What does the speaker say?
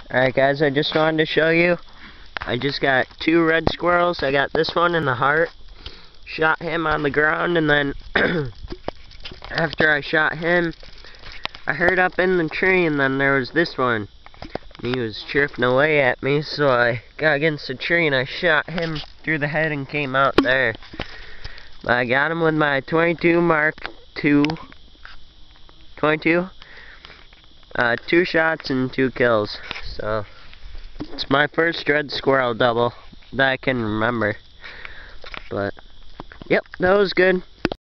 Alright guys, I just wanted to show you. I just got 2 red squirrels. I got this one in the heart. Shot him on the ground, and then after I shot him, I heard up in the tree, and then there was this one. And he was chirping away at me, so I got against the tree and I shot him through the head and came out there. But I got him with my 22 Mark II. 22. 2 shots and 2 kills. So it's my first red squirrel double that I can remember. But yep, that was good.